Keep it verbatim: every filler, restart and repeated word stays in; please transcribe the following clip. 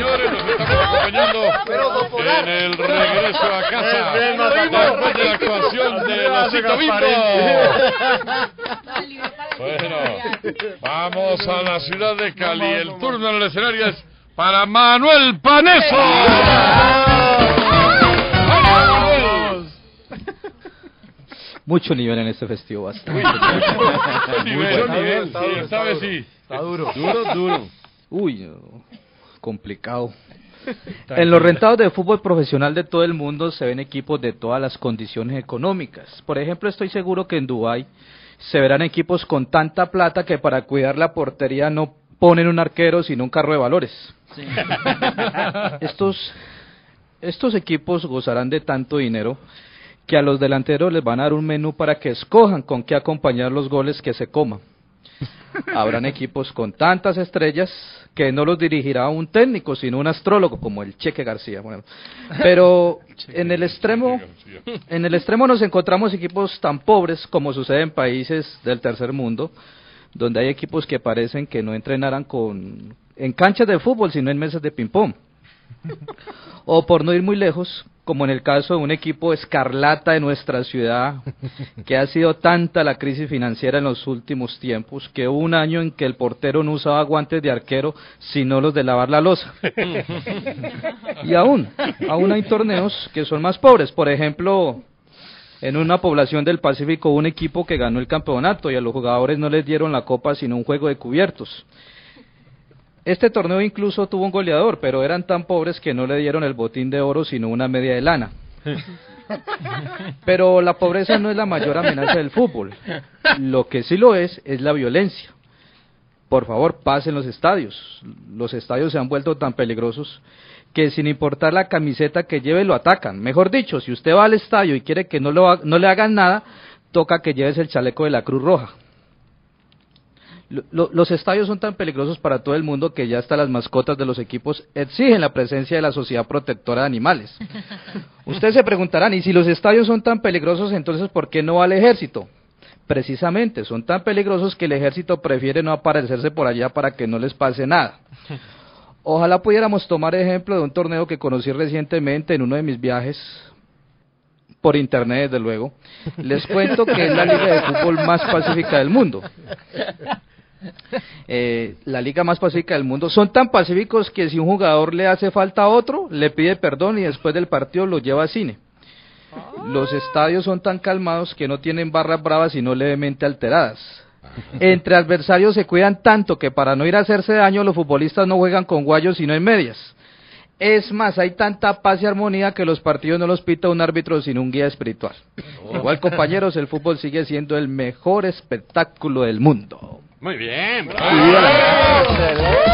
señores, nos estamos acompañando en el regreso a casa después de la actuación de Osito Bimbo. Bueno, vamos a la ciudad de Cali. El turno en el escenario es para Manuel Paneso. Mucho nivel en este festivo, bastante. Mucho nivel, mucho nivel, sí, esta vez sí. Está duro. Duro, duro. Uy, complicado. En los rentados de fútbol profesional de todo el mundo se ven equipos de todas las condiciones económicas. Por ejemplo, estoy seguro que en Dubái se verán equipos con tanta plata que para cuidar la portería no ponen un arquero sino un carro de valores. Sí. Estos, estos equipos gozarán de tanto dinero que a los delanteros les van a dar un menú para que escojan con qué acompañar los goles que se coman. Habrán equipos con tantas estrellas que no los dirigirá un técnico, sino un astrólogo, como el Cheque García. Bueno, pero en el extremo, en el extremo nos encontramos equipos tan pobres como sucede en países del tercer mundo, donde hay equipos que parecen que no entrenaran con, en canchas de fútbol, sino en mesas de ping-pong. O por no ir muy lejos, como en el caso de un equipo escarlata de nuestra ciudad, que ha sido tanta la crisis financiera en los últimos tiempos, que hubo un año en que el portero no usaba guantes de arquero, sino los de lavar la loza. Y aún, aún hay torneos que son más pobres. Por ejemplo, en una población del Pacífico hubo un equipo que ganó el campeonato y a los jugadores no les dieron la copa, sino un juego de cubiertos. Este torneo incluso tuvo un goleador, pero eran tan pobres que no le dieron el botín de oro, sino una media de lana. Pero la pobreza no es la mayor amenaza del fútbol. Lo que sí lo es, es la violencia. Por favor, pasen los estadios. Los estadios se han vuelto tan peligrosos que sin importar la camiseta que lleve, lo atacan. Mejor dicho, si usted va al estadio y quiere que no, lo, no le hagan nada, toca que lleves el chaleco de la Cruz Roja. Los estadios son tan peligrosos para todo el mundo que ya hasta las mascotas de los equipos exigen la presencia de la Sociedad Protectora de Animales. Ustedes se preguntarán, ¿y si los estadios son tan peligrosos, entonces por qué no va al ejército? Precisamente, son tan peligrosos que el ejército prefiere no aparecerse por allá para que no les pase nada. Ojalá pudiéramos tomar ejemplo de un torneo que conocí recientemente en uno de mis viajes, por internet desde luego. Les cuento que es la liga de fútbol más pacífica del mundo. Eh, la liga más pacífica del mundo. Son tan pacíficos que si un jugador le hace falta a otro, le pide perdón y después del partido lo lleva a cine. Los estadios son tan calmados que no tienen barras bravas sino levemente alteradas. Entre adversarios se cuidan tanto que para no ir a hacerse daño los futbolistas no juegan con guayos sino en medias. Es más, hay tanta paz y armonía que los partidos no los pita un árbitro sino un guía espiritual. Igual, compañeros, el fútbol sigue siendo el mejor espectáculo del mundo. Muy bien, bravo.